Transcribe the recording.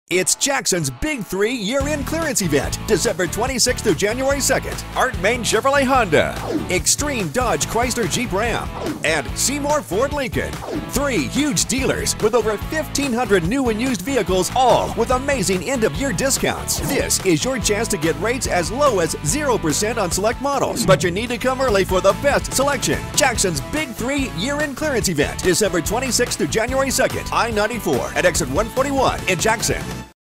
It's Jackson's Big 3 year-end clearance event, December 26th through January 2nd. Art Moehn Chevrolet Honda, Extreme Dodge Chrysler Jeep Ram, and Seymour Ford Lincoln. 3 huge dealers with over 1,500 new and used vehicles, all with amazing end-of-year discounts. This is your chance to get rates as low as 0% on select models, but you need to come early for the best selection. Jackson's Big 3 year-end clearance event, December 26th through January 2nd, I-94 at exit 141 in Jackson.